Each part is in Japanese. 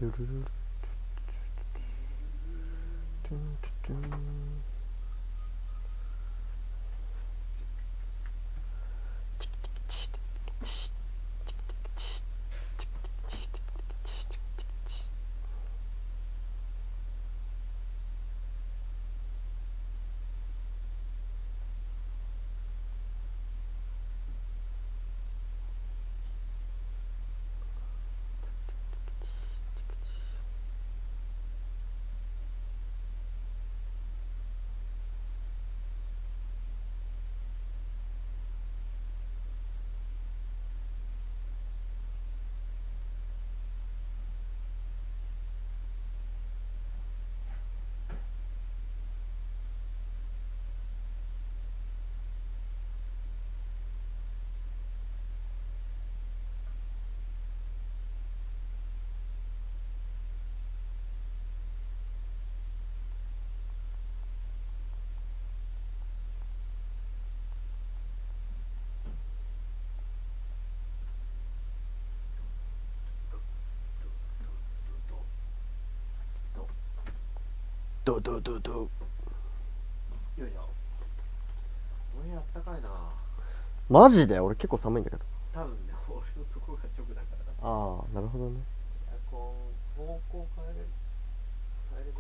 ルルルルトゥントゥトゥンドドドド。 よいしょ。これあったかいな。 マジで俺結構寒いんだけど。 多分ね、俺のとこが直だからだ。 ああ、なるほどね。 エアコン方向変えれるん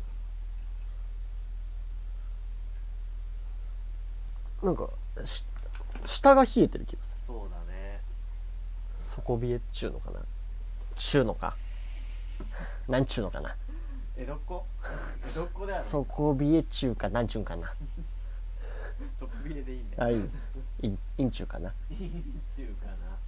だなんか下が冷えてる気がする。 そうだね。 底冷えっちゅうのかな。ちゅうのか。なんちゅうのかな。 江戸っ子だよね。 底冷えっちゅうかなんちゅうんかな。 底冷えでいいね。 あ、いいんちゅうかな。 いいんちゅうか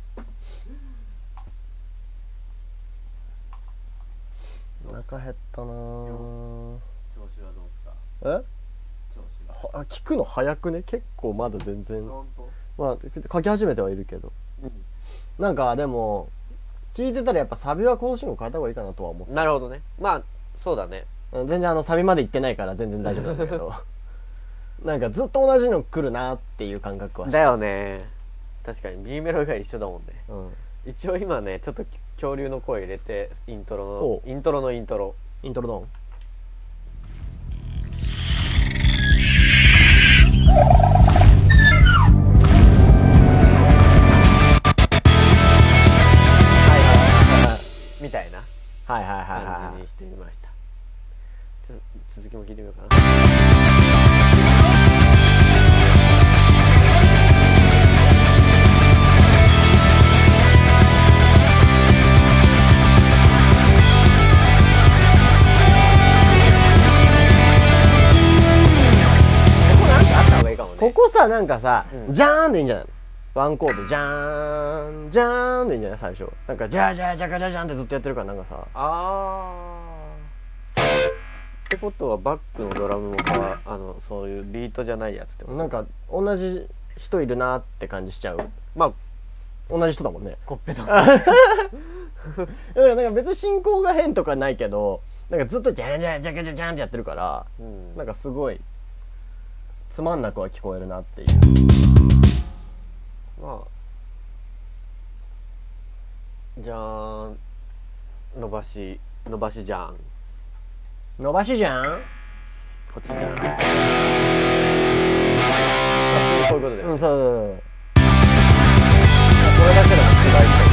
な。 お腹減ったな。 調子はどうすか。 え？ 調子は。 聞くの早くね。結構まだ全然。 本当？ まあ書き始めてはいるけど。なんかでも聞いてたらやっぱサビは更新を変えた方がいいかなとは思って。 なるほどね。まあそうだね。 全然サビまで行ってないから全然大丈夫なんだけどなんかずっと同じの来るなっていう感覚はした。 だよね。確かに B メロが一緒だもんね。一応今ねちょっと恐竜の声入れてイントロのイントロドン。 みたいな感じにしてみました。ちょっと続きも聞いてみようかな。 ここさなんかさ、ジャーンでいいんじゃないの？ワンコードジャーンジャーンでいいんじゃない最初。なんかジャージャージャカジャジャンってずっとやってるからなんかさ。 ってことはバックのドラムもそういうビートじゃないやつってこと？ なんか同じ人いるなって感じしちゃう。 まあ同じ人だもんね。 コッペだ。 なんか別に進行が変とかないけど、なんかずっとジャンジャンジャカジャジャンってやってるから、なんかすごいつまんなくは聞こえるなっていう。 まあじゃーん伸ばしじゃん伸ばしじゃんこっちじゃんこういうことだよね。 そう。それだけでも違いそう。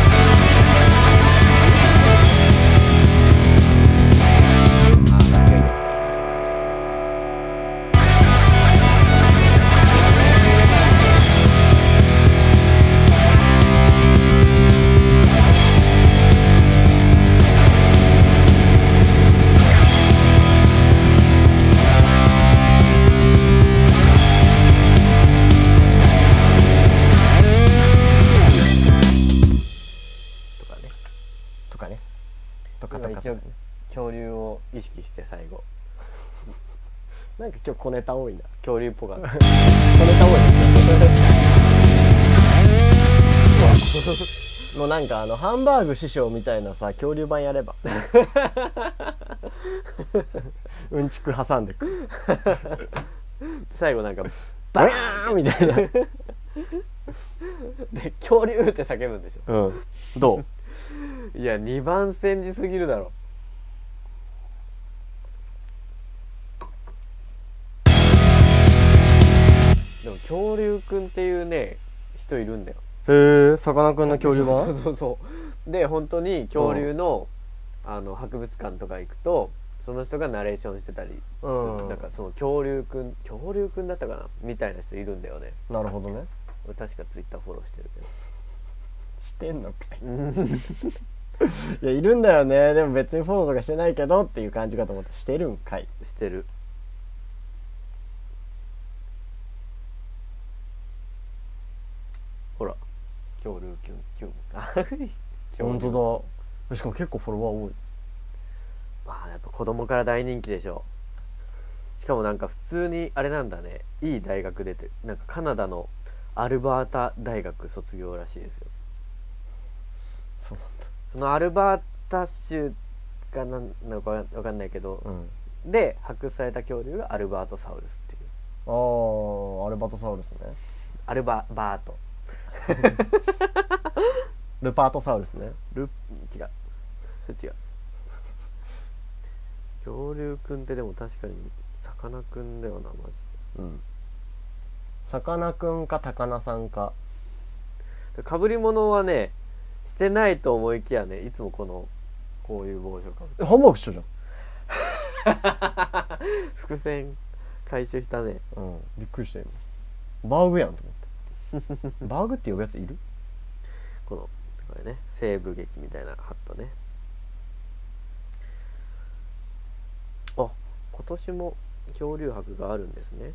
一応恐竜を意識して最後なんか今日小ネタ多いな。 恐竜っぽかった。 小ネタ多いもうなんかハンバーグ師匠みたいなさ恐竜版やればうんちく挟んでく最後なんかバーンみたいなで恐竜って叫ぶんでしょ。 どういや2番煎じすぎるだろ。でも恐竜くんっていうね人いるんだよ。 へえ、さかなクンの恐竜版。 そうで本当に恐竜の、博物館とか行くとその人がナレーションしてたりする、なんかその恐竜くんだったかなみたいな人いるんだよね。 なるほどね。 俺確かツイッターフォローしてるけど。 してんのかい。いやいるんだよね。でも別にフォローとかしてないけどっていう感じかと思った。してるんかい。 してる。ほら恐竜キュン本当だ。しかも結構フォロワー多い。 まあやっぱ子供から大人気でしょ。しかもなんか普通にあれなんだね、いい大学出て、なんかカナダのアルバータ大学卒業らしいですよ。 そうなんだ。 そのアルバータ州がなんかわかんないけど、で発掘された恐竜がアルバートサウルスっていう。 ああ、アルバトサウルスね。 アルバートルパートサウルスね。 違う恐竜くんってでも確かにさかなクンだよなマジで。 さかなクンか高菜さんか。 かぶり物はねしてないと思いきやね、いつもこういう帽子をかぶって。 ハンバーグ一緒じゃん。 伏線回収したね。 びっくりした今。バーグやんと思って。バーグって呼ぶやついる？ これね、西部劇みたいなハットね。あ、今年も恐竜博があるんですね。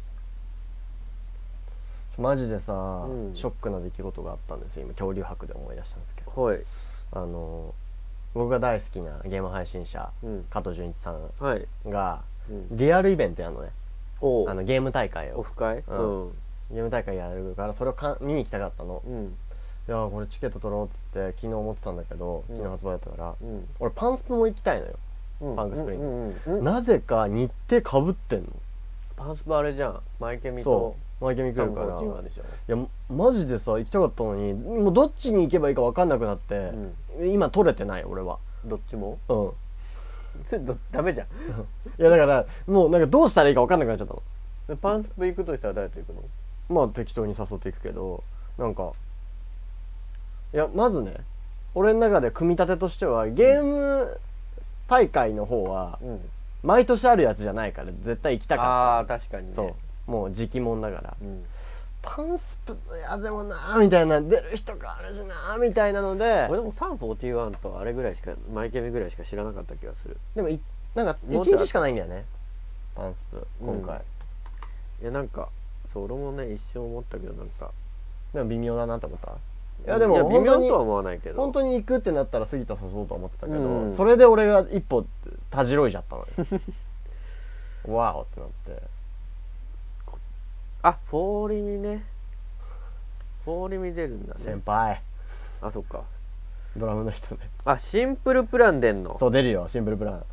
マジでさ、ショックな出来事があったんですよ今。恐竜博で思い出したんですけど、 はい、 僕が大好きなゲーム配信者、加藤純一さんが、リアルイベントやるのね。ゲーム大会をオフ会、 ゲーム大会やるからそれを見に行きたかったの。いやこれチケット取ろうっつって昨日思ってたんだけど、昨日発売だったから、俺パンスプも行きたいのよ。パンクスプリング、なぜか日程かぶってんの。 パンスプあれじゃん、マイケミとマイケミ来るから。いやマジでさ行きたかったのに、もうどっちに行けばいいか分かんなくなって、今取れてない俺は。 どっちもダメじゃん。 いやだからもうなんかどうしたらいいか分かんなくなっちゃったの。 パンスプ行くとしたら誰と行くの？ まあ適当に誘っていくけど、なんかいやまずね、俺の中で組み立てとしてはゲーム大会の方は毎年あるやつじゃないから絶対行きたかった。 ああ確かにね。 そうもう時期もんだから、パンスプいやでもなーみたいな、出る人があるしなーみたいなので。 俺でもサン41とあれぐらいしか、マイケミぐらいしか知らなかった気がする。 でもなんか1日しかないんだよねパンスプ今回。 いやなんかそう俺もね一瞬思ったけど、なんかでも微妙だなと思った。いやでも微妙とは思わないけど、 本当に行くってなったら杉田誘おうと思ってたけど、それで俺が一歩たじろいじゃったのよ。わおってなって。 あ、フォーリミね。フォーリミ出るんだね。 先輩。 あ、そっか。 ドラムの人ね。 あ、シンプルプラン出んの？ そう出るよ、シンプルプラン。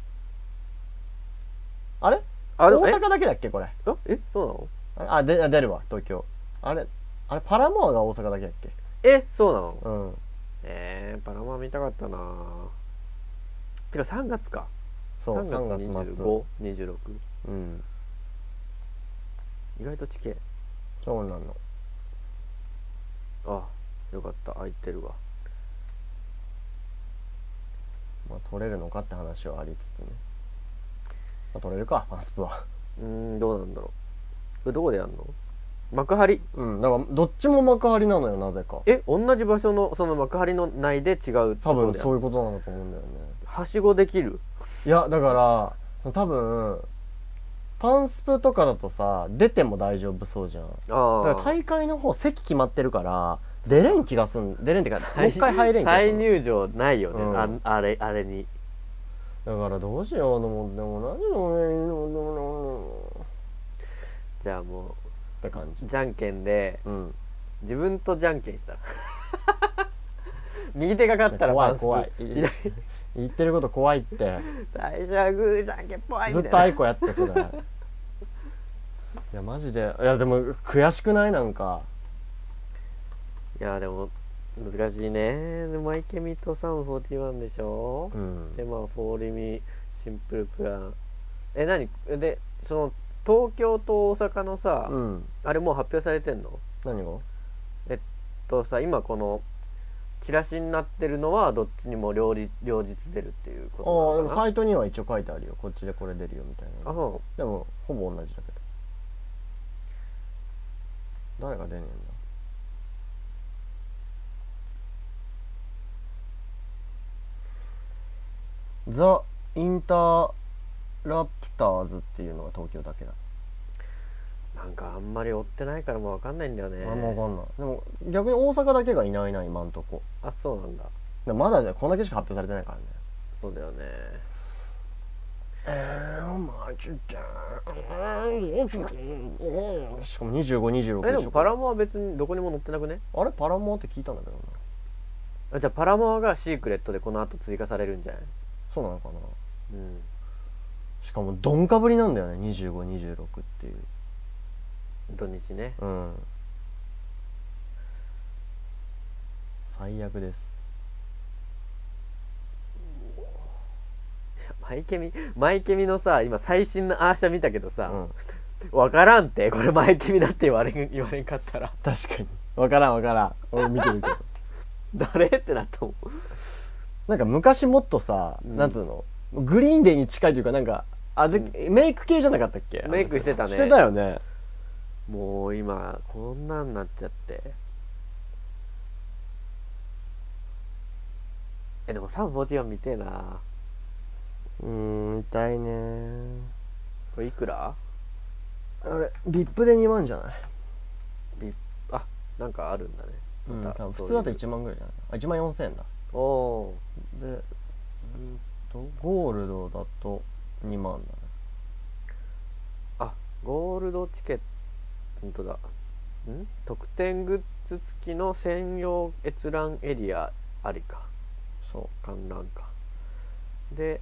あれ？大阪だけだっけこれ？ そうなの？ 出るわ東京。あれパラモアが大阪だけだっけ？ そうなの？パラモア見たかったな。てか3月か。 そう、 3月25、26。意外と地形。 そうなの。 あ、よかった、空いてるわ。 まあ取れるのかって話はありつつね。まあ取れるかパンスプは。 どうなんだろう。これどこでやんの？幕張。 だからどっちも幕張なのよなぜか。 同じ場所のその幕張の内で違う多分そういうことなんだと思うんだよね。 はしごできる？ いやだから多分パンスプとかだとさ出ても大丈夫そうじゃん。だから大会の方席決まってるから出れん気がすん。出れんってかもう一回入れん気がする。 再入場ないよね、あれに。 だからどうしようと思っても何をじゃあもうって感じ。 じゃんけんで、自分とじゃんけんしたら右手が勝ったらパンスプ。 怖い言ってること怖いって。 最初はグーじゃんけんぽいずっとアイコやってそれ。いやマジで、いやでも悔しくない？なんかいやでも難しいね。でマイケミとサム41でしょ、でまあフォーリミシンプルプラン何でその東京と大阪のさ、あれもう発表されてんの？ 何が？ さ今このチラシになってるのはどっちにも両日出るっていうことなのかな。 でもサイトには一応書いてあるよ、こっちでこれ出るよみたいな。でもほぼ同じだけど、誰が出ねえんだ。ザ・インターラプターズっていうのが東京だけだ。 なんかあんまり追ってないからもう分かんないんだよね。 あんま分かんない。でも逆に大阪だけがいないな今んとこ。 あ、そうなんだ。 まだねこんだけしか発表されてないからね。 そうだよね。 マジでしかも25、26 でもパラモは別にどこにも載ってなくね？ あれパラモって聞いたんだけどな。じゃあパラモがシークレットでこの後追加されるんじゃない？ そうなのかな。しかもどんかぶりなんだよね、25、26っていう土日ね。 最悪です。 マイケミのさ今最新のアーシャ見たけどさ、分からんってこれマイケミだって言われんかったら。 確かに分からん俺見てるけど誰ってなったもん。 なんか昔もっとさ、なんつうのグリーンデーに近いというか、なんかあれ、メイク系じゃなかったっけ？ メイクしてたね。 してたよね。 もう今こんなんなっちゃって。でもサム41見てえな。 見たいね。 これいくら？ あれ VIP で2万じゃない？ あ、なんかあるんだね。 普通だと1万ぐらいじゃない？あ、1万4000円だ。おお。でゴールドだと2万だね。 あ、ゴールドチケット、本当だ。特典グッズ付きの専用閲覧エリアありか。そう観覧か。で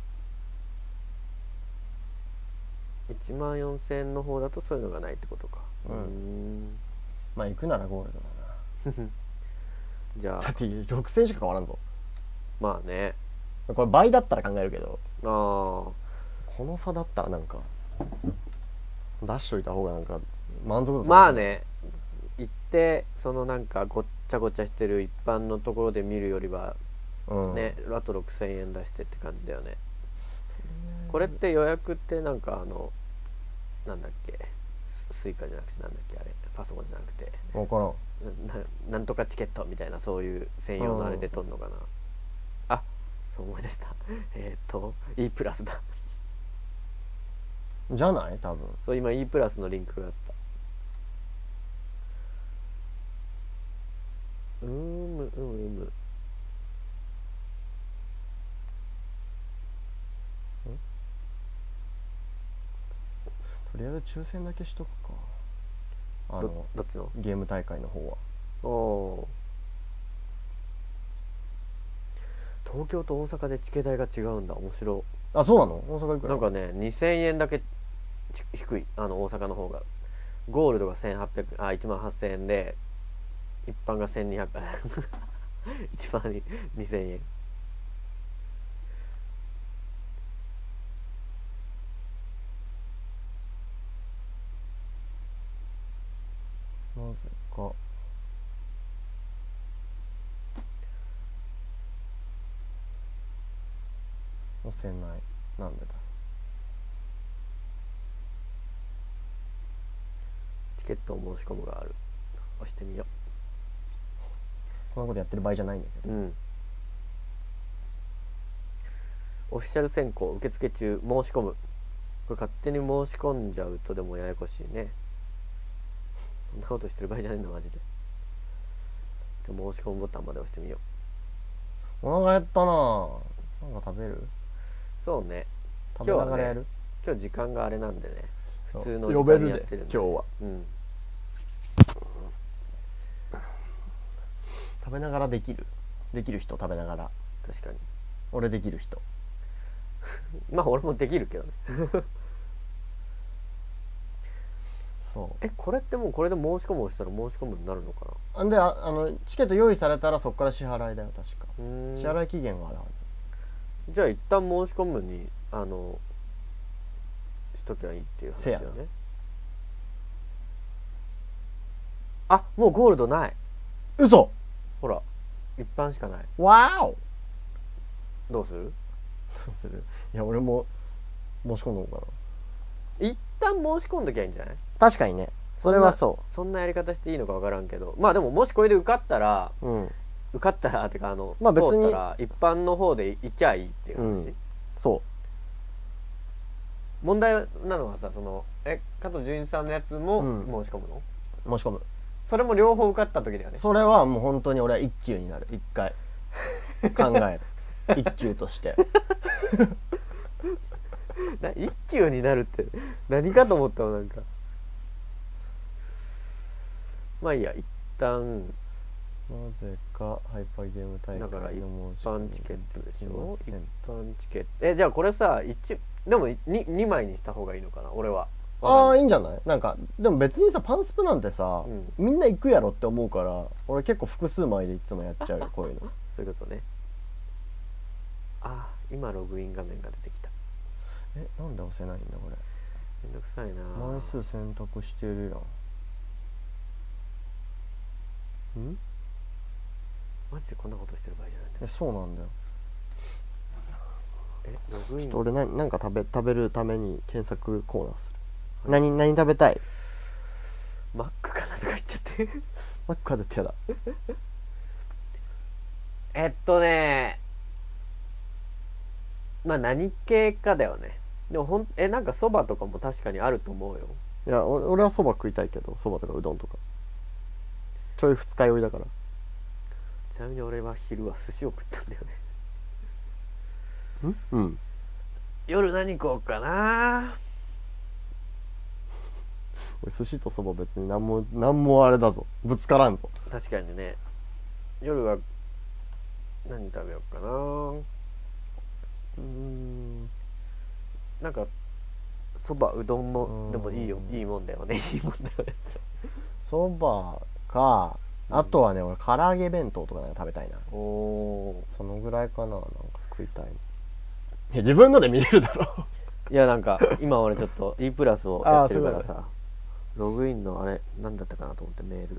1万4000円の方だとそういうのがないってことか。 まあ行くならゴールドだなじゃあだって6000円しか変わらんぞ。 まあね、 これ倍だったら考えるけど、 この差だったらなんか出しといた方がなんか満足度高い。 まあね、行ってそのなんかごっちゃごちゃしてる一般のところで見るよりはね、あと6000円出してって感じだよね。これって予約ってなんかなんだっけ、スイカじゃなくてなんだっけあれ、パソコンじゃなくて分からん、 なんとかチケットみたいな、そういう専用のあれで取るのかな。あ、そう思い出したE プラスだじゃない多分。 そう今 E プラスのリンクがあった。 とりあえず抽選だけしとくか。 どっちのゲーム大会の方は。 東京と大阪でチケ代が違うんだ。面白い。 あ、そうなの？大阪いくら？ なんかね2000円だけ低い、大阪の方が。ゴールドが1800、1万8000円で一般が1200 1万2000円。 なぜか押せない。なんでだ。 チケットを申し込むがある。押してみよう。 こんなことやってる場合じゃないんだけど。 オフィシャル選考受付中、申し込む。これ勝手に申し込んじゃうとでもややこしいね。こんなことしてる場合じゃないんだマジで。申し込むボタンまで押してみよう。お腹減ったな。なんか食べる？ そうね。 食べながらやる？ 今日時間があれなんでね。普通の時間にやってるんで。 今日は。食べながらできる人、食べながら。 確かに。 俺できる人。 まあ俺もできるけどね。 そうこれってもうこれで申し込むをしたら申し込むになるのかな。 でチケット用意されたらそこから支払いだよ確か。支払い期限があるはず。じゃあ一旦申し込むにしときゃいいっていう話だよね。あ、もうゴールドない。 嘘。 ほら一般しかない。 わーお。 どうする？ どうする？いや俺も申し込んどこうかな。 一旦申し込んどきゃいいんじゃない？ 確かにね、それはそんなやり方していいのか分からんけど、まあでももしこれで受かったら、受かったらってかまあ別に通ったら一般の方で行きゃいいっていう話、 そう問題なのはさ、加藤純一さんのやつも申し込むの？ 申し込む。 それも両方受かった時だよね。 それはもう本当に俺は一級になる。一回考える一級として一級になるって何かと思ったの。なんかまあいいや、一旦なぜかハイパーゲーム大会のだから一申し込み般チケットでしょ。一般チケットじゃあこれさでも 2枚にした方がいいのかな俺は。 ああいいんじゃない。なんかでも別にさパンスプなんてさ、みんな行くやろって思うから俺結構複数枚でいつもやっちゃうよこういうのそういうことね。あ、今ログイン画面が出てきた。 なんで押せないんだこれ。 めんどくさいな。 枚数選択してるやん。 マジでこんなことしてる場合じゃないんだよ。 そうなんだよ。 ログインちょっと俺なんか食べるために検索コーナーする。何食べたい？ マックかなとか言っちゃってマックは絶対やだ。まあ何系かだよね。でもなんかそばとかも確かにあると思うよ。 いや俺はそば食いたいけど、そばとかうどんとかちょい二日酔いだから。 ちなみに俺は昼は寿司を食ったんだよね。夜何食おうかな。 俺寿司とそば別に何もあれだぞ、ぶつからんぞ。 確かにね。夜は何食べようかな。なんかそばうどんもでもいいもんだよね。いいもんだよね。 そばか、あとはね俺唐揚げ弁当とかなんか食べたいな。そのぐらいかな。なんか食いたい。いや自分ので見れるだろいやなんか今俺ちょっと E プラスをやってるからさ、ログインのあれ何だったかなと思ってメール。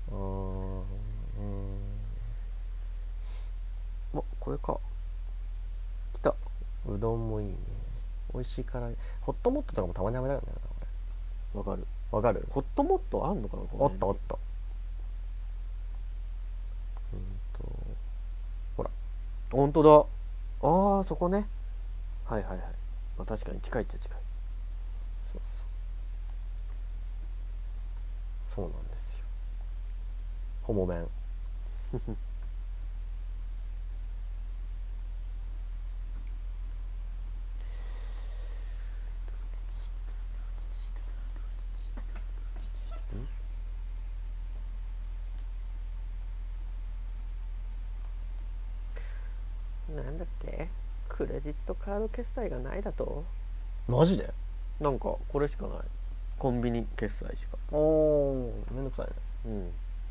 これか。来た。 うどんもいいね。美味しいからホットモットとかもたまに食べたいんだよな俺。 わかる。 ホットモットあんのかな。 あったほら本当だ。ああそこね。はいはいはい。まあ、確かに近いっちゃ近い。 そうなんですよ。ホモ弁なんだっけ、クレジットカード決済がないだと。 マジで？ なんかこれしかない。コンビニ決済しか。 めんどくさいね。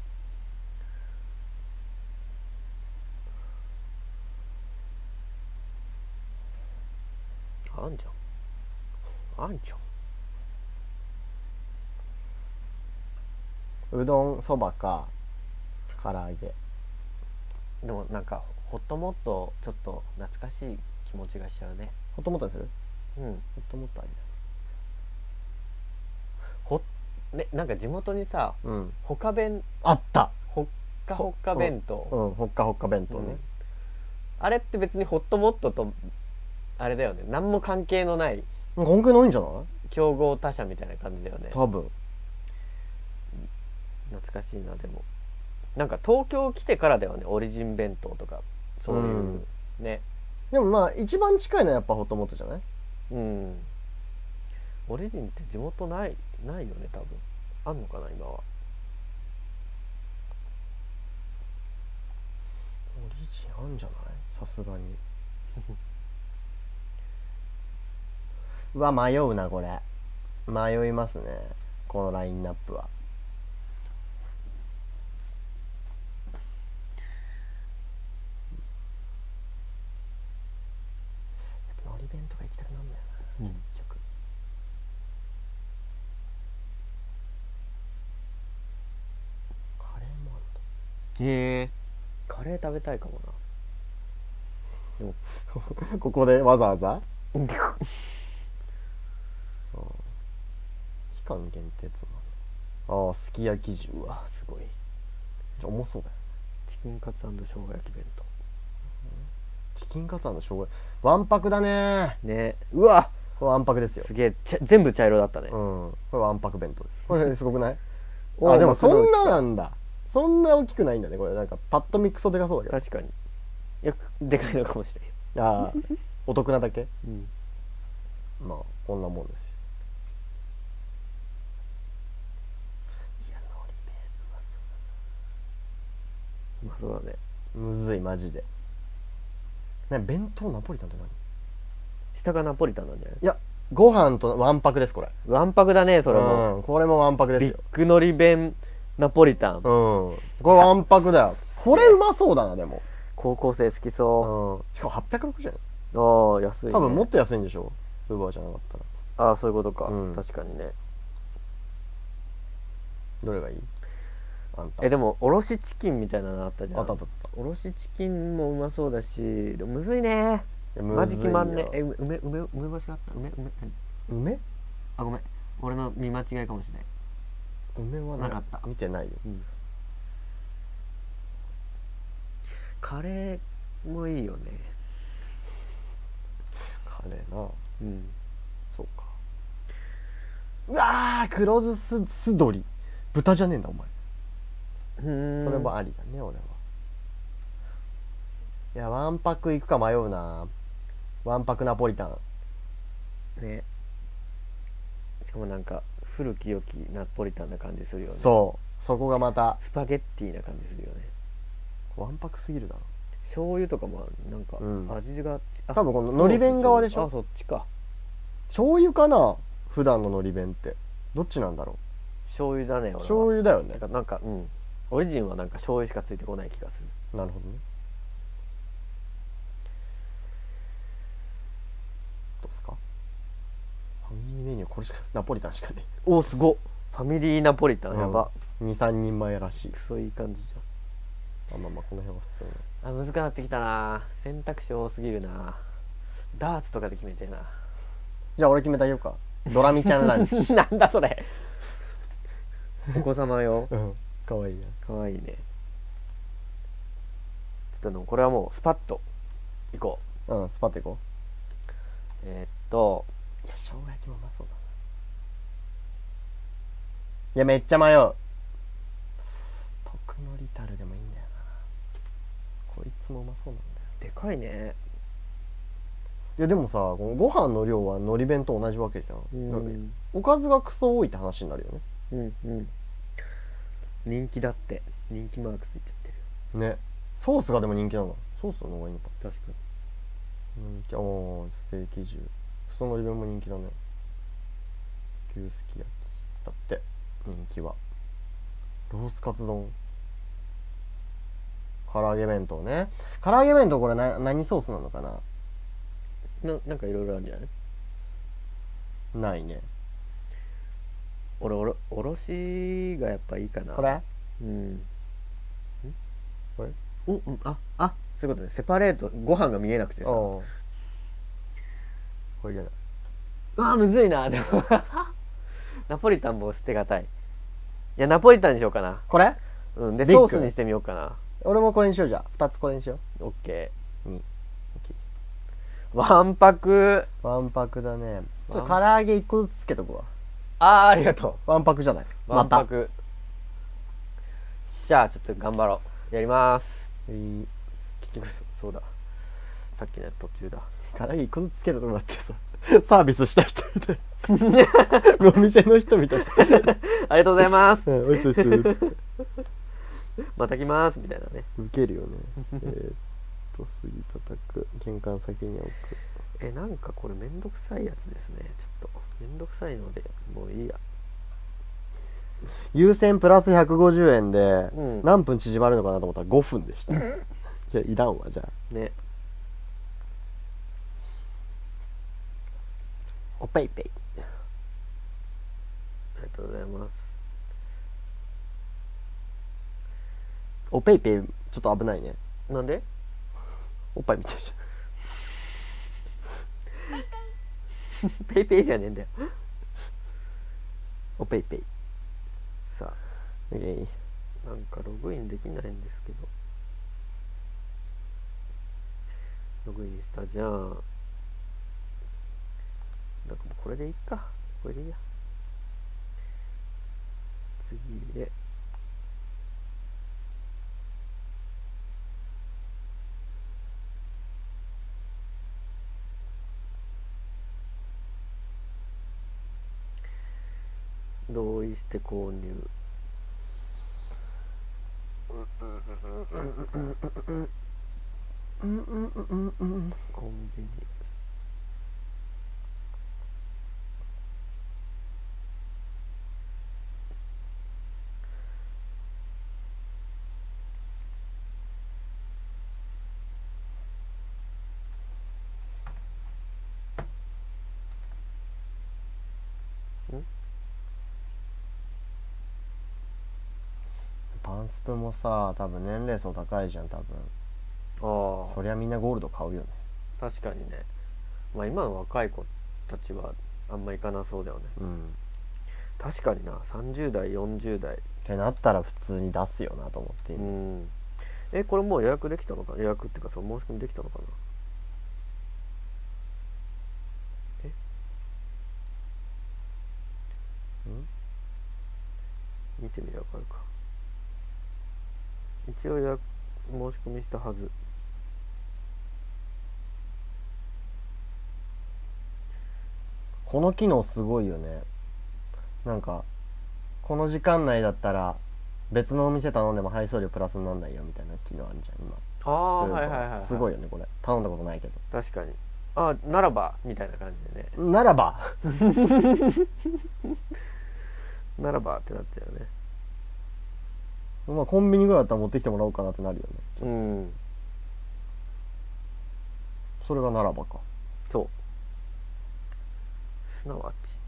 あんじゃんうどんそばか唐揚げ。 でもなんかホットモットちょっと懐かしい気持ちがしちゃうね。 ホットモットにする？ ホットモットありだね。なんか地元にさ、ほか弁あった。 ほっかほっか弁当。 ほっかほっか弁当ね。 あれって別にホットモットとあれだよね。何も関係のない。 関係ないんじゃない？ 競合他社みたいな感じだよね。 多分。 懐かしいな。でもなんか東京来てからだよね。オリジン弁当とかそういうね。 でもまあ一番近いのはやっぱホットモットじゃない？ オリジンって地元ないよね多分。あんのかな今は。オリジンあんじゃない？さすがにうわ迷うなこれ。迷いますね。 このラインナップは。のり弁とか行きたくなるんだよな、結局。カレーもあるんだ。 へえ、カレー食べたいかもな。でもここでわざわざ期間限定やつな。すき焼き重。 うわすごい。 重そうだよ。 チキンカツ&生姜焼き弁当。 チキンカツ&生姜、わんぱくだね。 ね、うわこれわんぱくですよ。 すげえ、全部茶色だったね。 これわんぱく弁当です。これすごくない？でもそんななんだ。そんな大きくないんだね。これなんかパッと見クソでかそうだけど。 確かに。いや、でかいのかもしれん。 お得なだけ。まあこんなもんですよ。いや、のり弁うまそうだね。 むずいマジで。弁当ナポリタンって何？ 下がナポリタンなんじゃない？ いや、ご飯とわんぱくです。これわんぱくだね、それも。 これもわんぱくですよ。 ビッグのり弁ナポリタン。 これわんぱくだよ。これうまそうだな。でも高校生好きそしかも860円。 安いね。 多分もっと安いんでしょ、ウーバーじゃなかったら。 そういうことか、確かにね。 どれがいい？あんた。 でもおろしチキンみたいなのあったじゃん。 あった。 おろしチキンもうまそうだし、でもむずいね。マジ決まんね。梅間違った。 梅？ ごめん、俺の見間違いかもしれない。 梅はなかった。 見てないよ。 カレーもいいよね。 カレーな。そうか。うわー、黒酢酢鶏。豚じゃねえんだお前。それもありだね、俺は。いや、わんぱく行くか迷うな。わんぱくナポリタンね。しかもなんか古き良きナポリタンな感じするよね。 そこがまたスパゲッティな感じするよね。 わんぱくすぎるだろ。 醤油とかもなんか味が、 多分こののり弁側でしょ。 そっちか。 醤油かな、普段ののり弁って。どっちなんだろう。 醤油だね。俺は醤油だよね。 なんかオリジンはなんか醤油しかついてこない気がする。 なるほどね。どうすか。ファミリーメニューこれしか、ナポリタンしかね。 すごっ。ファミリーナポリタンやば。 2、3人前らしい。 クソいい感じじゃん。この辺は普通ね。 難くなってきたな。選択肢多すぎるな。ダーツとかで決めてえな。 じゃあ俺決めてあげようか。ドラミちゃんランチ。 なんだそれ。お子様よ。 かわいいね。 かわいいね。ちょっとこれはもうスパッといこう。スパッといこう。いや、生姜焼きもうまそうだな。いや、めっちゃ迷う。特のリタルでもいいんだよな。こいつもうまそうなんだよ。 でかいね。 いやでもさ、このご飯の量はのり弁と同じわけじゃん。おかずがクソ多いって話になるよね。 人気だって。人気マークついちゃってるね。ソースがでも人気なの。ソースの方がいいのか。 確かに人気。ステーキ重。普通のり弁も人気だね。牛すき焼きだって人気は。ロースカツ丼、唐揚げ弁当ね。唐揚げ弁当これ何ソースなのかな。 なんかいろいろあるんじゃない？ ないね。 俺おろしがやっぱいいかな。 これ？これ？ そういうことね。セパレート、ご飯が見えなくてさ。これじゃない。 むずいな。でもナポリタンも捨てがたい。いや、ナポリタンにしようかな。 これ？ でソースにしてみようかな。 俺もこれにしよう。じゃあ2つこれにしよう。オッケー。 わんぱく。 わんぱくだね。唐揚げ1個ずつつけとくわ。 ありがとう。わんぱくじゃない。 わんぱく。じゃあちょっと頑張ろう。やります。結局そうだ。さっきのやつ途中だ。 唐揚げ1個ずつつけとくもらってさ、サービスした人みたいな。お店の人みたいな。 ありがとうございます。 おいしいです。 また来ますみたいなね。 ウケるよね。杉叩く、玄関先に置く。 なんかこれめんどくさいやつですね。ちょっとめんどくさいのでもういいや。 優先プラス150円でうん何分縮まるのかなと思ったら5分でした。いやいらんわじゃあ。 ね。 おペイペイ。 ありがとうございます。 おペイペイちょっと危ないね。 なんで？ おっぱいみたいじペイペイじゃねえんだよ。 ゃん。おペイペイ。 さあ、なんかログインできないんですけど。ログインしたじゃん。なんかもうこれでいいか。これでいいや。次へ。同意して購入。コンビニ。 パンスプもさ多分年齢層高いじゃん多分。 ああ、 そりゃみんなゴールド買うよね。 確かにね。まあ今の若い子たちはあんまいかなそうだよね。 うん。 確かにな、30代40代ってなったら普通に出すよなと思って今。 これもう予約できたのかな。予約っていうかその申し込みできたのかな。見てみればわかるか。一応予約申し込みしたはず。 この機能すごいよね。なんかこの時間内だったら別のお店頼んでも配送料プラスになんないよみたいな機能あるじゃん今。 ああ、はいはいはい、はい、 すごいよねこれ。頼んだことないけど。 確かに。あ、ならばみたいな感じでね。 ならばならばってなっちゃうよね。 まあコンビニぐらいだったら持ってきてもらおうかなってなるよね。 うん。 それがならばか。 そう。すなわち。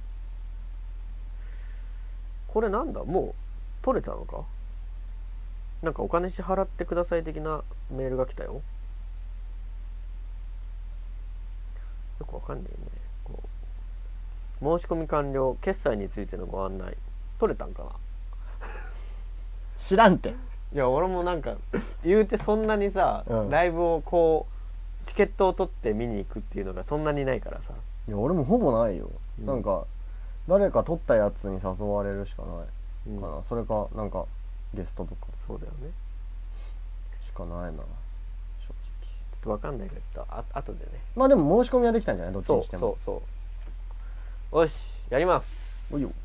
これなんだ、もう取れたのか。なんかお金支払ってください的なメールが来たよ。よくわかんないね。こう申し込み完了、決済についてのご案内。取れたんかな。 知らんて。 いや俺もなんか言うてそんなにさ、ライブをこうチケットを取って見に行くっていうのがそんなにないからさ。 いや俺もほぼないよ。なんか誰か撮ったやつに誘われるしかないかな。それかなんかゲストとか。 そうだよね。 しかないな正直。 ちょっとわかんないけどちょっと後でね。 まあでも申し込みはできたんじゃないどっちにしても。 そうよしやります。 おいよ。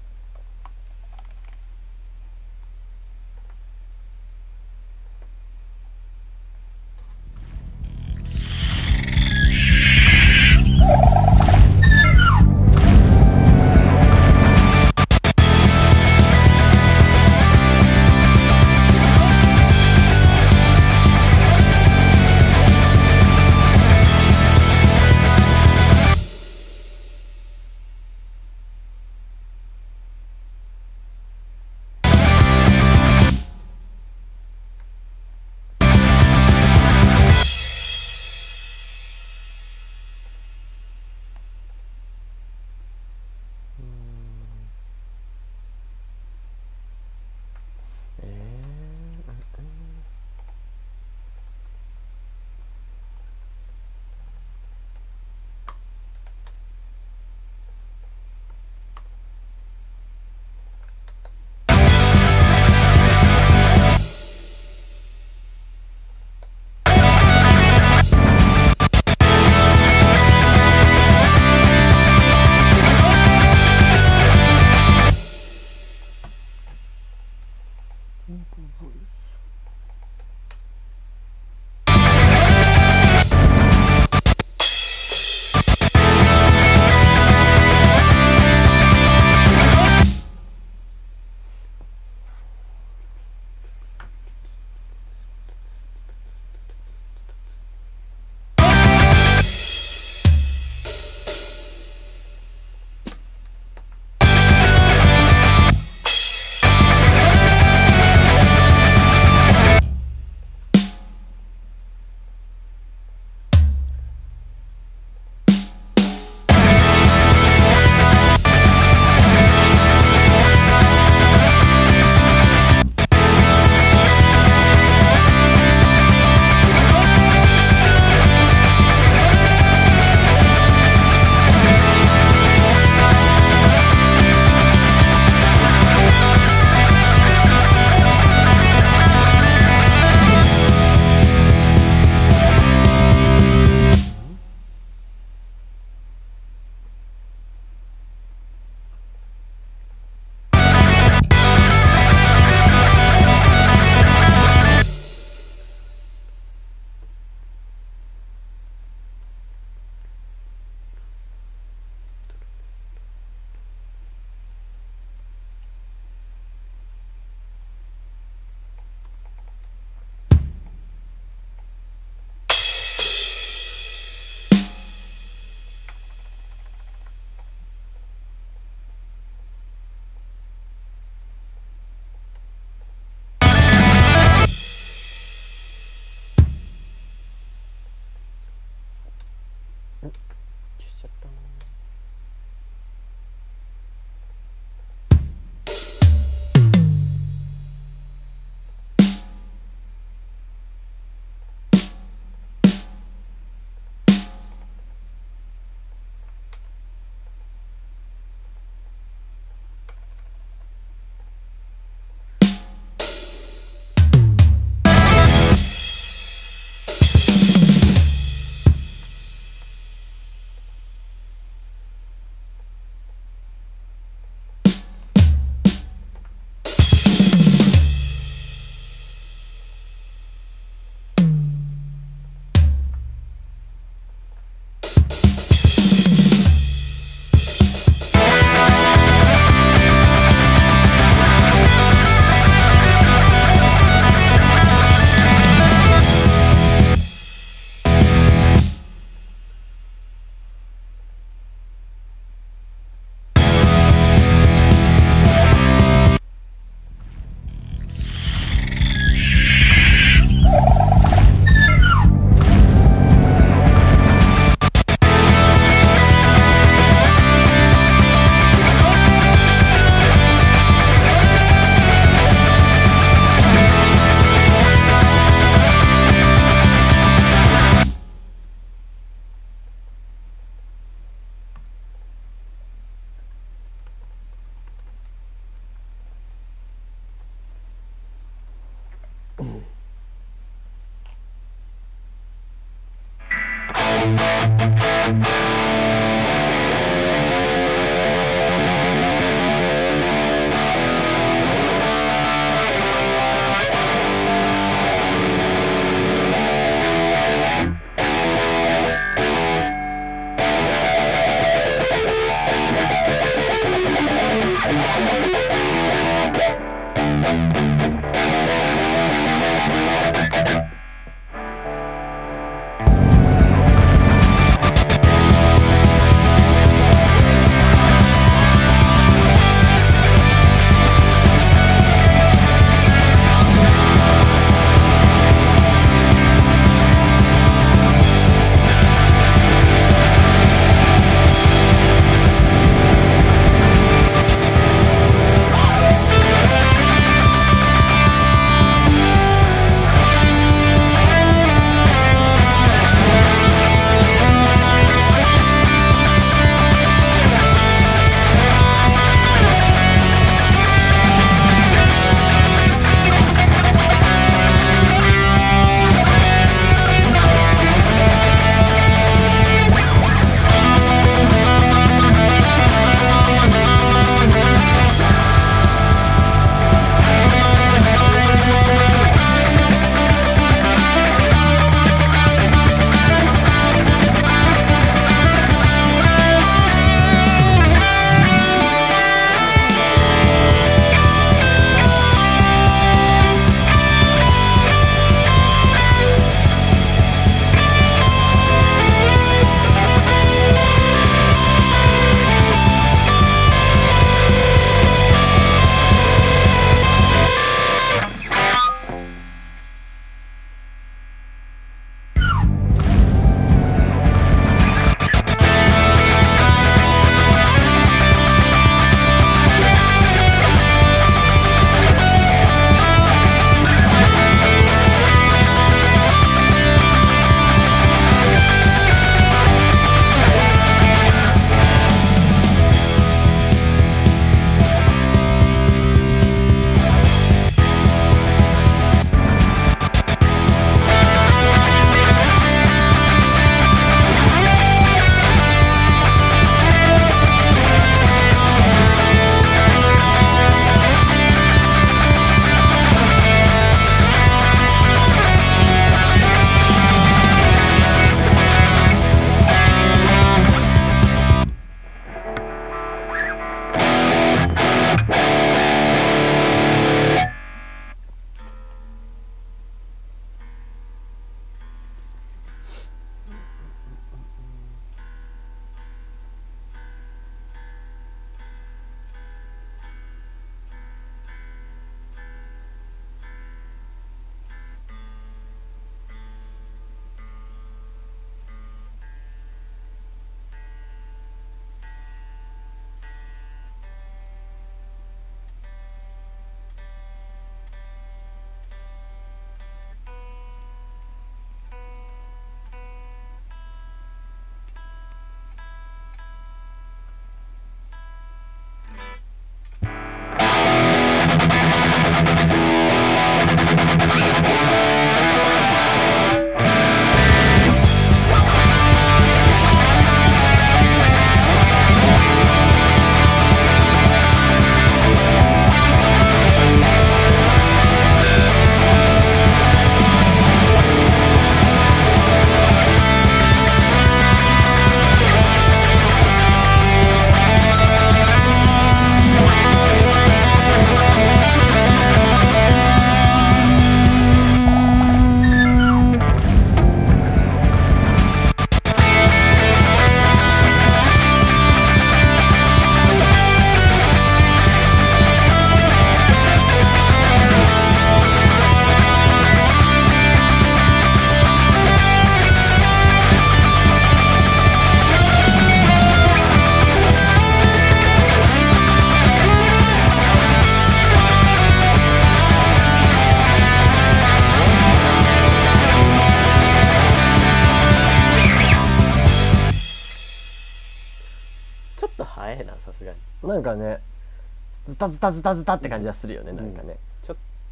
なさすがになんかねズタズタズタズタって感じがするよね、なんかねちょっ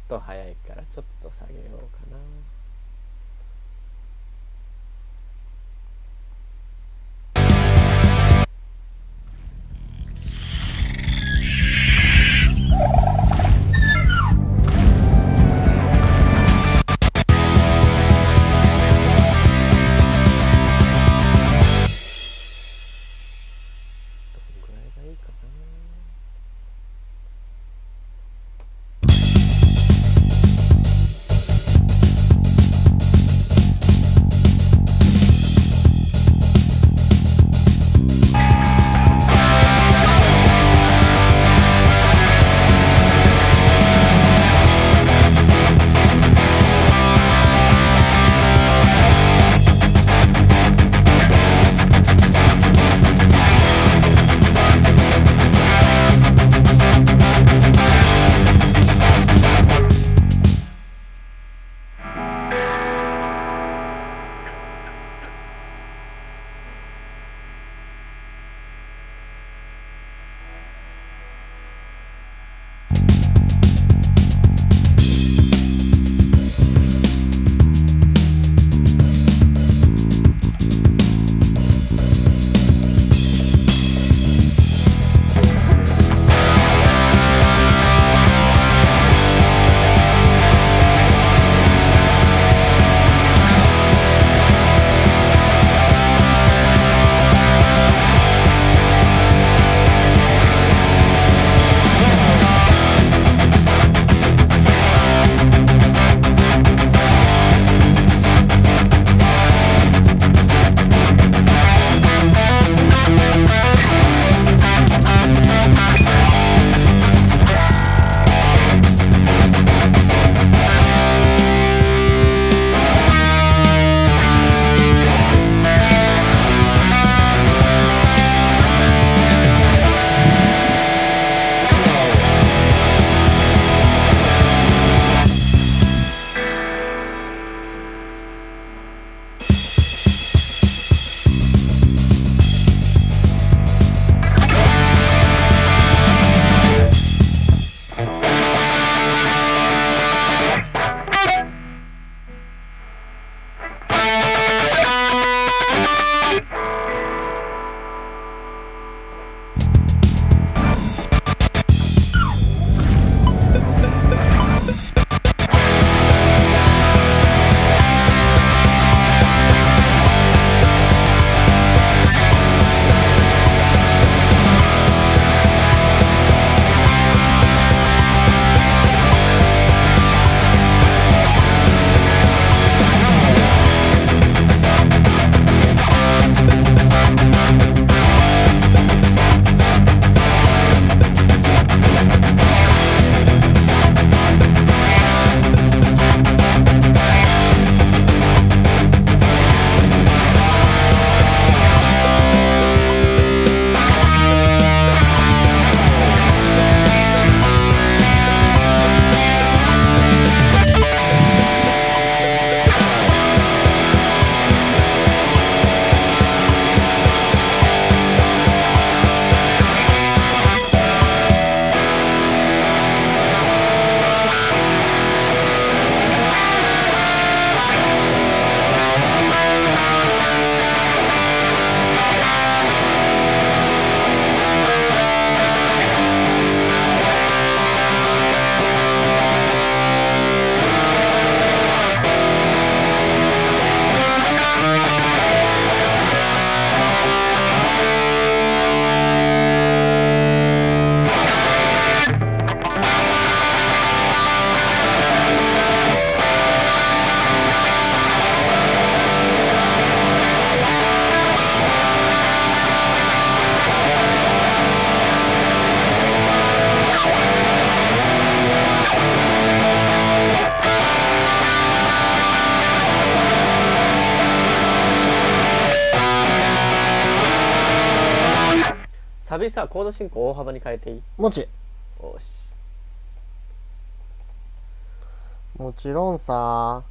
と早いからちょっと下げようかな。 サビさコード進行大幅に変えていい？ もちよし、 もちろんさ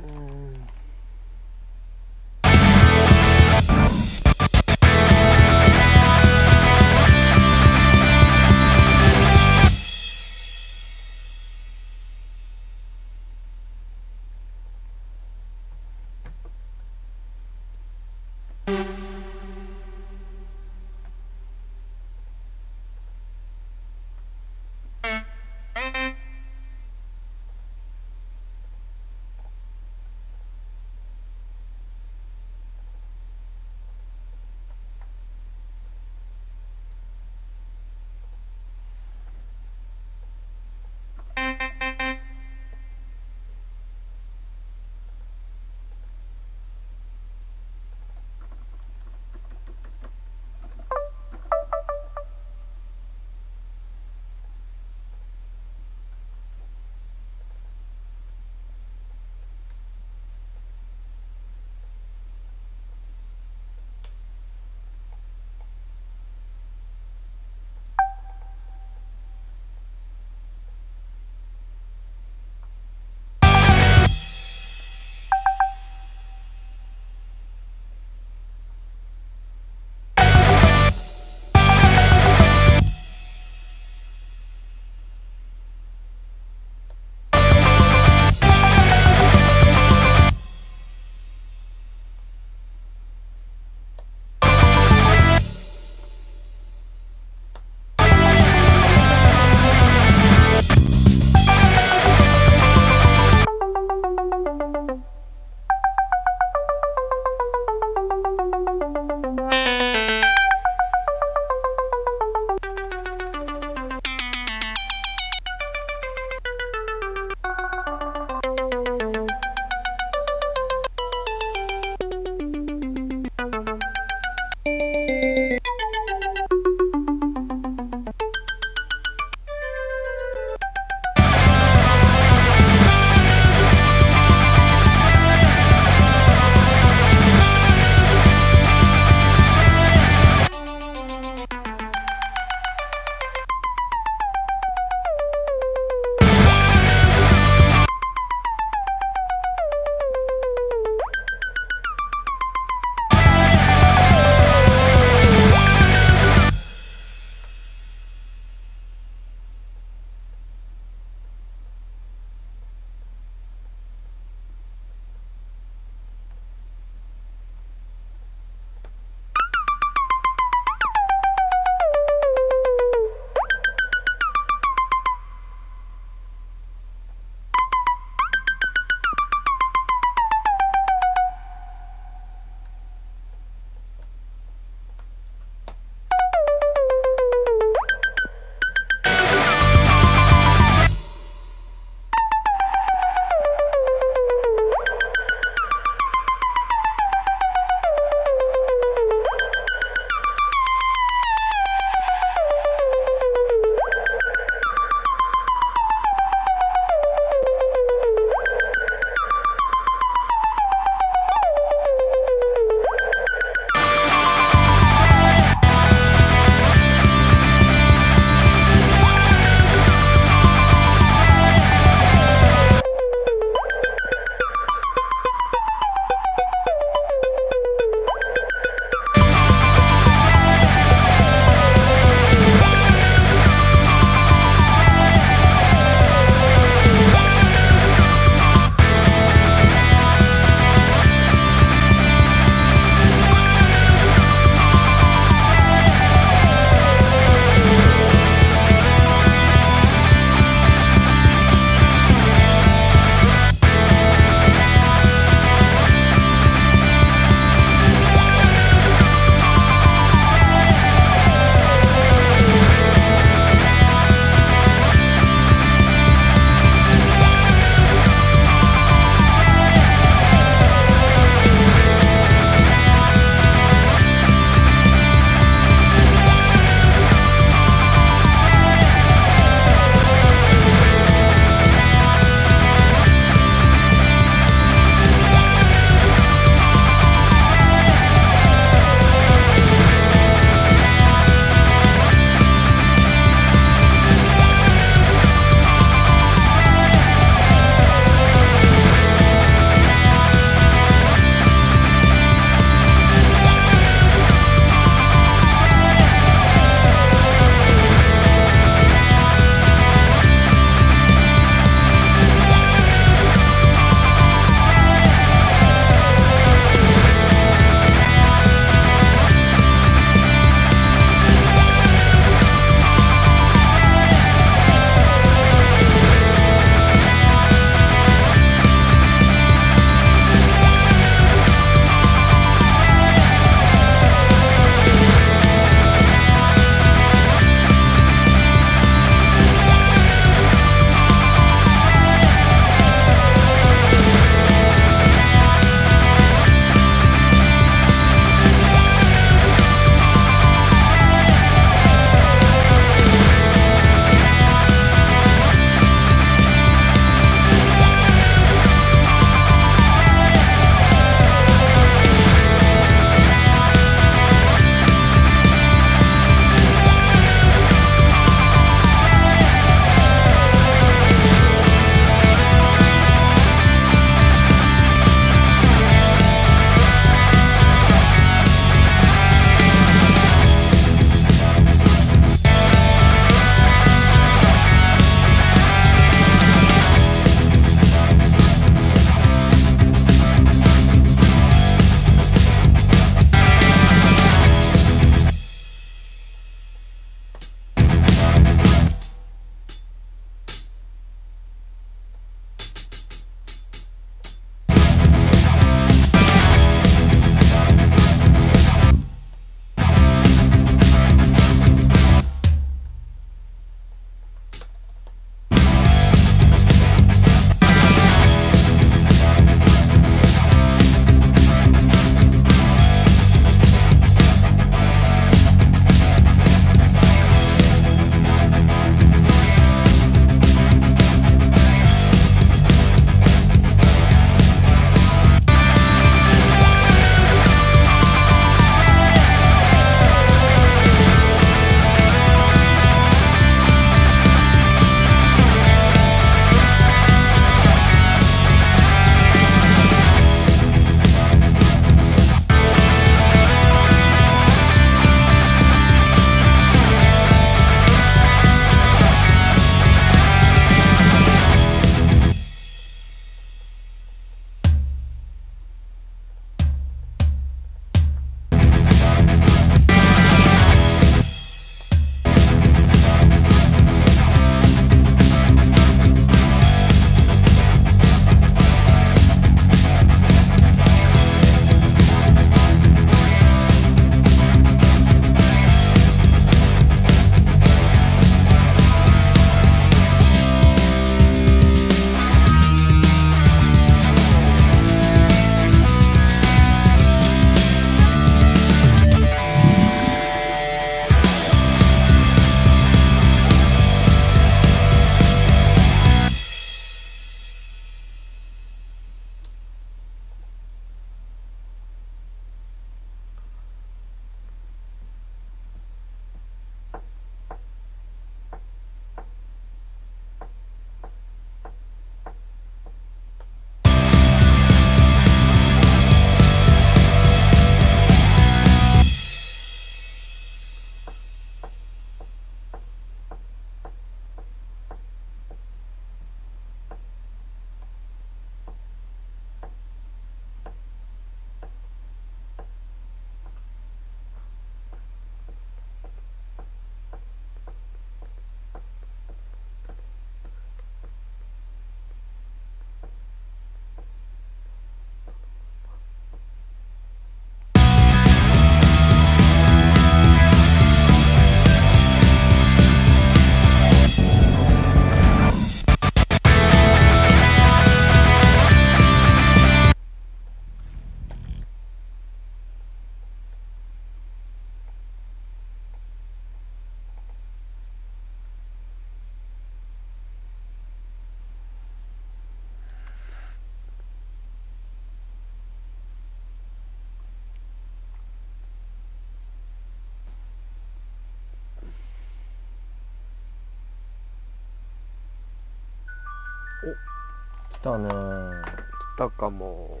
来たね。 来たかも。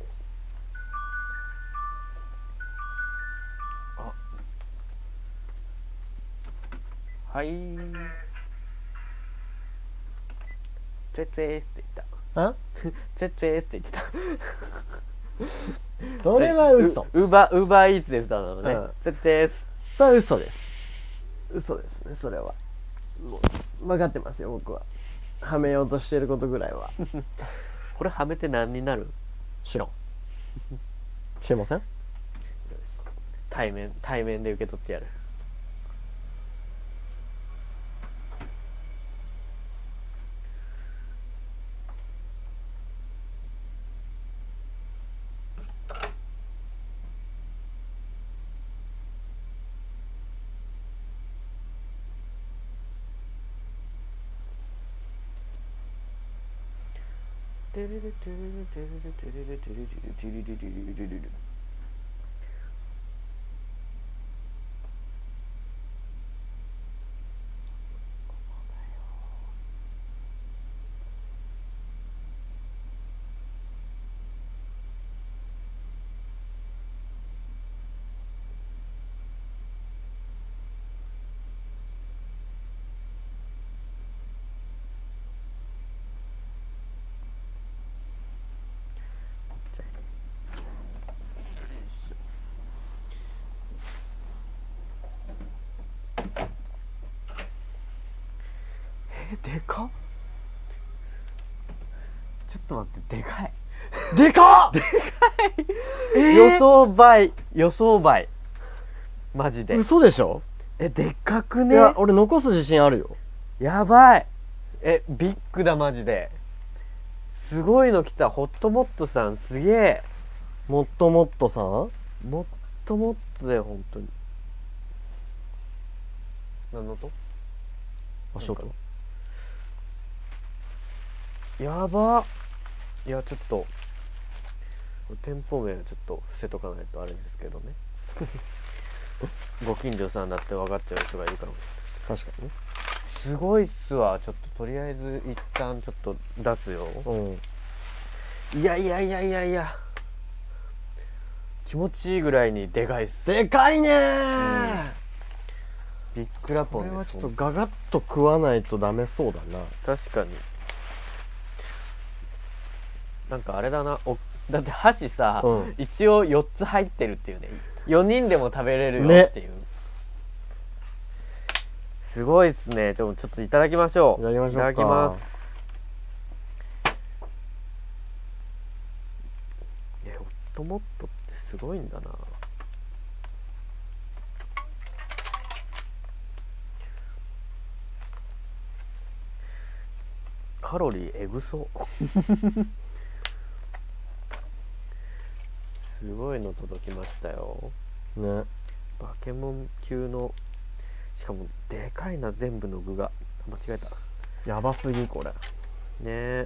あ、はい。ツェツェーって言った。 あツェツェーって言ってた。 それは嘘。 ウーバーイーツですだのね。ツェツェーす。 それは嘘です。嘘ですね、それは。もう分かってますよ、僕は。はめようとしてることぐらいは。 これはめて何になる？ 知らん。知りません？ 対面で受け取ってやる。でかっ。ちょっと待って、でかい。 でかっ。 でかい。予想倍。マジで。 嘘でしょ？ でっかくね。 いや、俺残す自信あるよ。 やばい。ビッグだマジで。すごいの来た。ホットモットさんすげえ。 もっともっとさん？ もっともっとだよ本当に。何の音？ 足音？ やば。いやちょっと店舗名はちょっと伏せとかないとあれですけどね。ご近所さんだって分かっちゃう人がいるかもしれない。確かにね。 すごいっすわ。ちょっととりあえず一旦ちょっと出すよ。いや気持ちいいぐらいにでかいっす。 でかいねー、 ビッグラポンです。 これはちょっとガガッと食わないとダメそうだな。 確かに。なんかあれだな、だって箸さ、一応4つ入ってるっていうね。4人でも食べれるよっていう、ね、すごいっすね。ちょっといただきましょう。 いただきます。 ホットモットってすごいんだな。カロリーエグそうすごいの届きましたよね。 バケモン級の、しかもでかいな、全部の具が。間違えた。 やばすぎこれ。 ね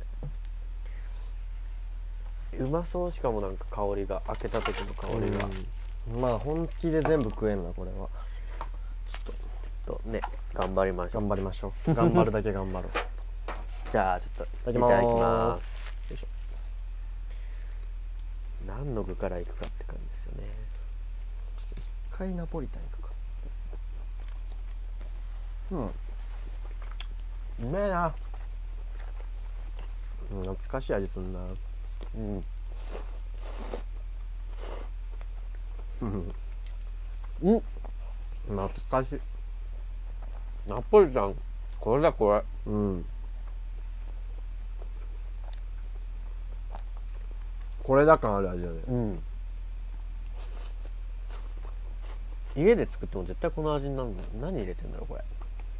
え、うまそう。しかもなんか香りが、開けた時の香りが、 まあ本気で全部食えんなこれは。 ちょっとね、頑張りましょう。 頑張りましょう。頑張るだけ頑張ろう。 じゃあちょっといただきます。よいしょ。何の具からいくかって感じですよね。 ちょっと一回ナポリタンいくか。うめえな。懐かしい味すんな。懐かしい。 ナポリタン、これだこれ。 これだ感ある味だね。 家で作っても絶対この味になるんだよ。何入れてんだろうこれ。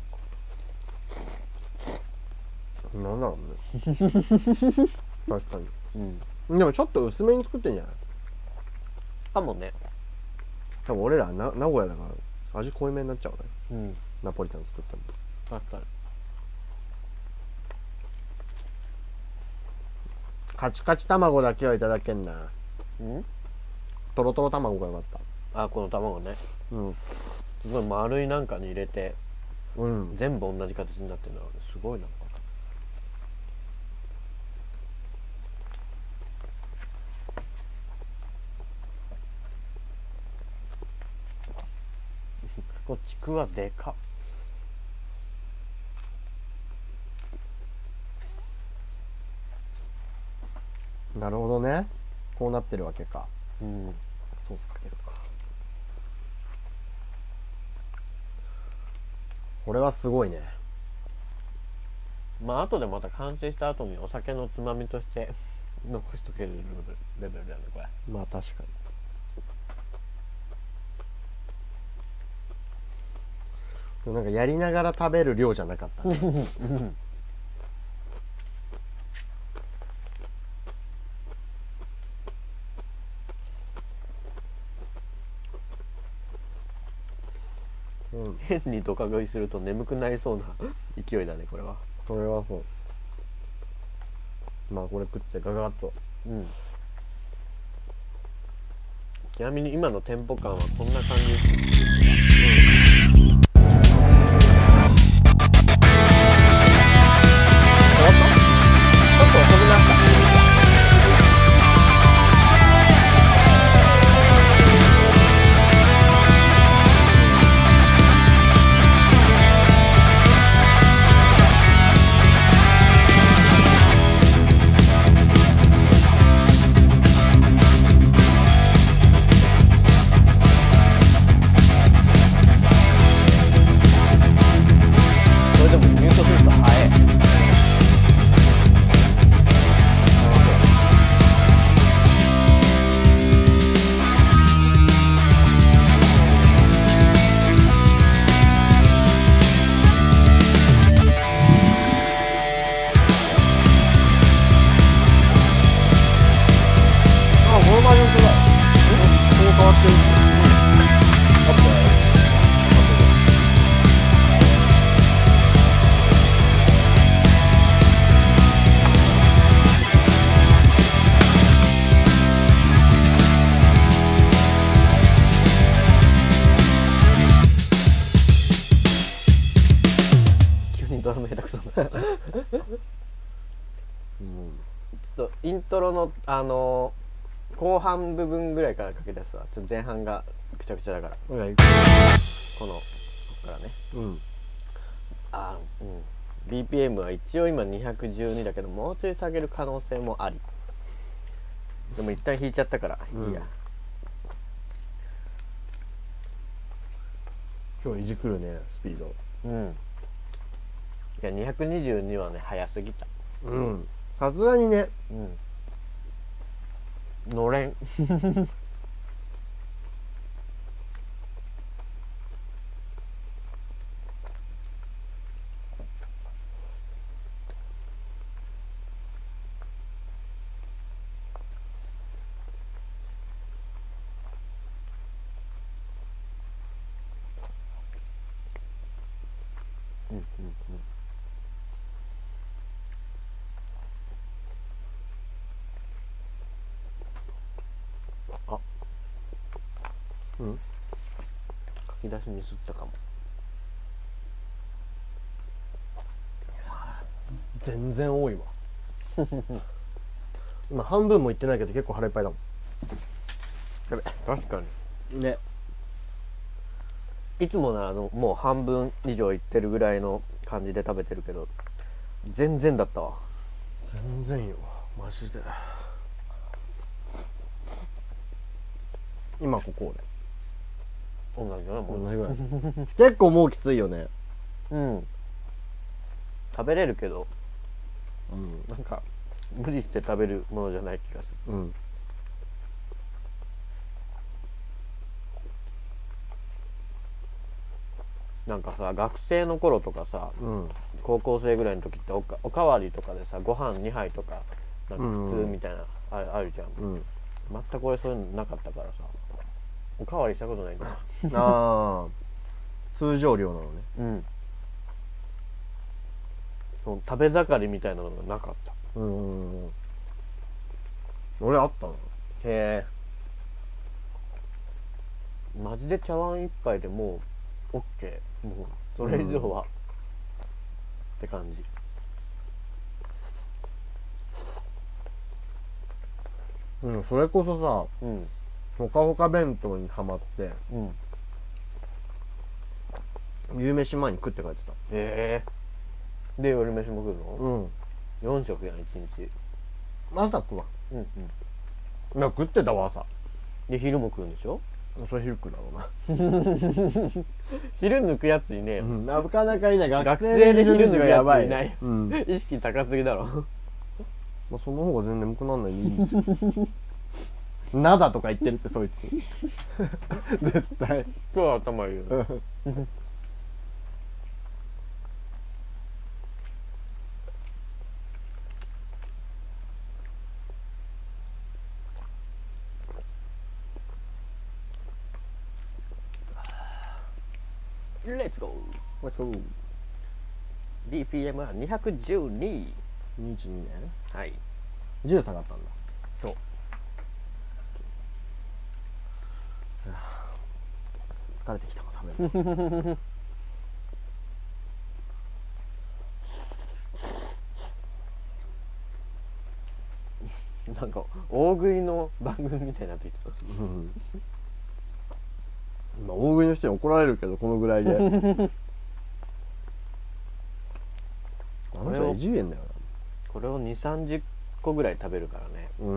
なんだろうね。確かに。でもちょっと薄めに作ってんじゃないかもね。 多分俺ら名古屋だから味濃いめになっちゃうね。ナポリタン作っても。 確かに。 カチカチ卵だけはいただけんな。トロトロ卵がよかった。 この卵ね。すごい丸いなんかに入れて、全部同じ形になってるんだろうね。すごいな。 こちくわでかっ。 なるほどね。こうなってるわけか。 うん。 ソースかけるか。これはすごいね。 まあ後でまた完成した後にお酒のつまみとして残しとけるレベルだねこれ。 まあ確かに。でもなんかやりながら食べる量じゃなかったね。 変にドカ食いすると眠くなりそうな勢いだねこれは。 これはそう。まあこれ食ってガガッと。 うん。ちなみに今のテンポ感はこんな感じです。ドラム下手くそなちょっとイントロの後半部分ぐらいからかけ出すわ。ちょっと前半がくちゃくちゃだから、このこっからね。BPM は一応今212だけど、もうちょい下げる可能性もあり。でも一旦弾いちゃったからいいや。 今日いじくるね、スピード。 いや222はね早すぎた。 さすがにね。 のれん書き出しミスったかも。 全然多いわ今半分もいってないけど結構腹いっぱいだもん。 確かにね。 いつもならもう半分以上いってるぐらいの感じで食べてるけど、全然だったわ。 全然よマジで。今ここで同じだな、もう同じぐらい結構もうきついよね。 食べれるけど、なんか無理して食べるものじゃない気がする。なんかさ、学生の頃とかさ、高校生ぐらいの時っておかわりとかでさ、ご飯2杯とかなんか普通みたいな、あるじゃん。全く俺そういうのなかったからさ、おかわりしたことないんだよああ通常量なのね。 その食べ盛りみたいなのがなかった。 俺あったな。 へえ。マジで茶碗一杯でもう OK、 もうそれ以上は、って感じ。 それこそさ、ほかほか弁当にハマって、 夕飯前に食って帰ってた。 へえ。で夜飯も食うの？ うん。 4食やん1日。 朝食わん。 うんうん。 食ってたわ朝。 で昼も食うんでしょ？ それ昼食うだろうな。 昼抜くやついねえよ。 なかなかいない。 学生で昼抜くやついない。意識高すぎだろ。 まあその方が全然眠くなんないでいいんですよ。なだとか言ってるってそいつ。絶対。 今日は頭いいよね。レッツゴー。 Let's go。 BPM は212。 22年。 はい。 10下がったんだ。 そう。 疲れてきたもん食べる。 なんか大食いの番組みたいになってきた。 まあ大食いの人に怒られるけどこのぐらいで。あの人は異次元だよな。 これを2、30個ぐらい食べるからね。 うん。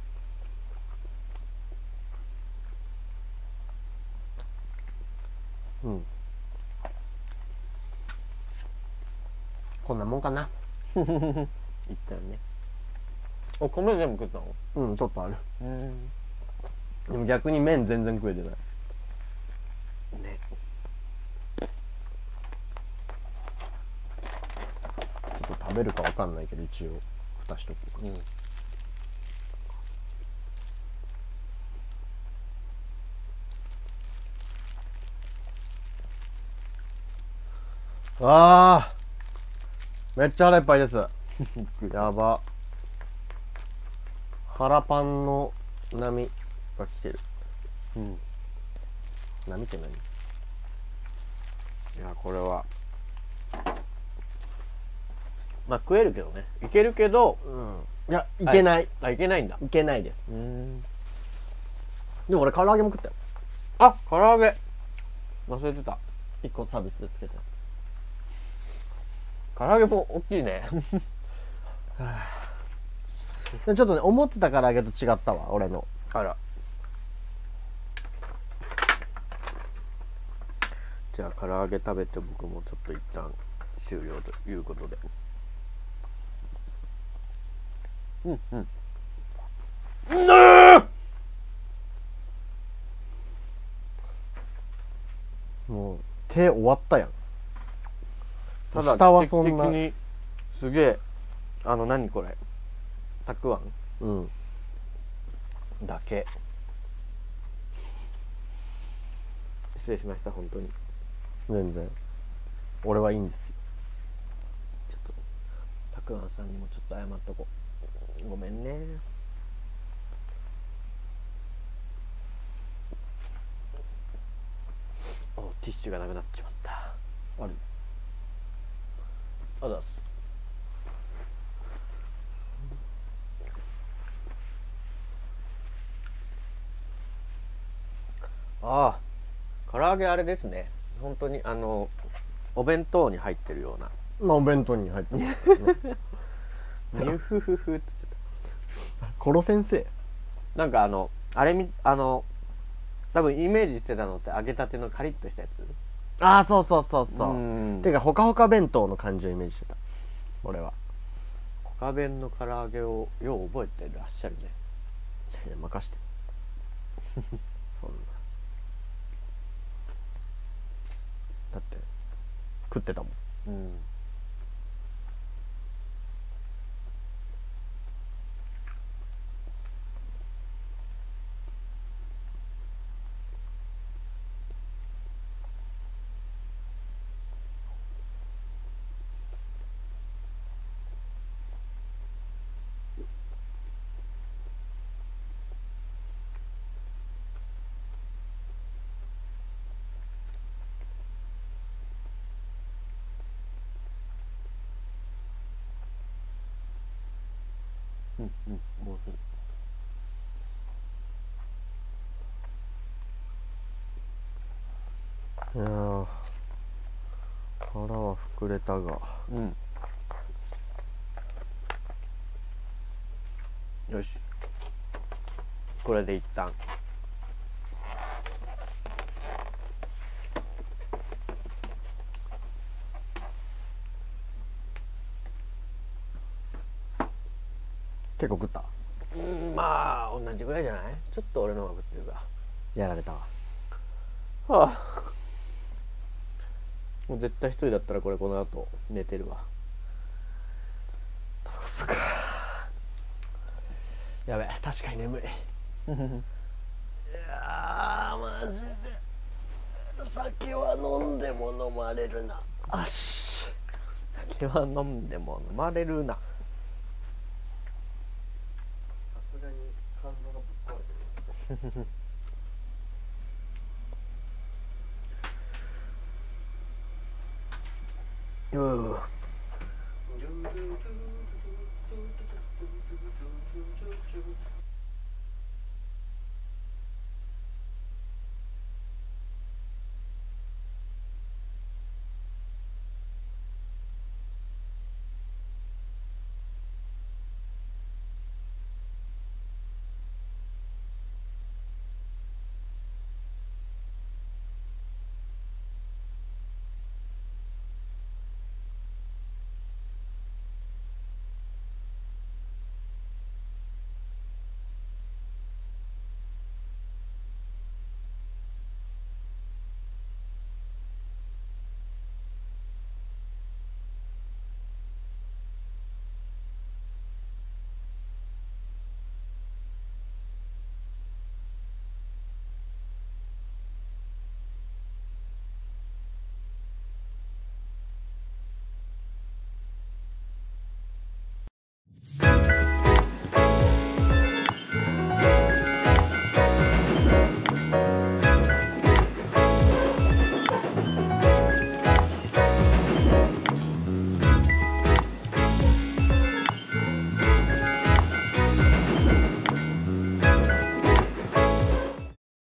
うん。こんなもんかな。 一旦ね。お米全部食ったの？ うん、ちょっとある。でも逆に麺全然食えてない。ね。ちょっと食べるかわかんないけど一応蓋しとく。あーめっちゃ腹いっぱいです。やば。腹パンの波が来てる。波って何？いやこれはまあ食えるけどね、いけるけど、 いやいけない。 あ、いけないんだ。 いけないです。でも俺唐揚げも食ったよ。 あ、唐揚げ忘れてた。 1個サービスでつけたやつ。唐揚げも大きいね。 ちょっとね思ってた唐揚げと違ったわ俺の。 あら。じゃあ唐揚げ食べて僕もちょっと一旦終了ということで。 もう手終わったやん。 ただ下はそんなにすげえ何これたくあん、だけ。失礼しました本当に。 全然俺はいいんですよ。 ちょっとたくあんさんにもちょっと謝っとこう。ごめんね。お、ティッシュがなくなっちまった。 ある。 あざっす。ああ、唐揚げあれですね。本当にお弁当に入ってるような。 まあお弁当に入ってます、ね。 ニュフフフって言ってた。コロ先生。 なんかあれ多分イメージしてたのって揚げたてのカリッとしたやつ。 ああそうそうそうそう。てかほかほか弁当の感じをイメージしてた俺は。 ほか弁の唐揚げをよう覚えてらっしゃるね。 いや任してそんな。だって食ってたもん。 もういや腹は膨れたが、 よし、これで一旦結構食った。 まあ同じぐらいじゃない？ちょっと俺の方が食ってるか。 やられたわ。 はあ、もう絶対一人だったらこの後寝てるわ。 そっか。やべ、確かに眠い。いやマジで酒は飲んでも飲まれるな。あし、 酒は飲んでも飲まれるな。 さすがに肝臓がぶっ壊れてる。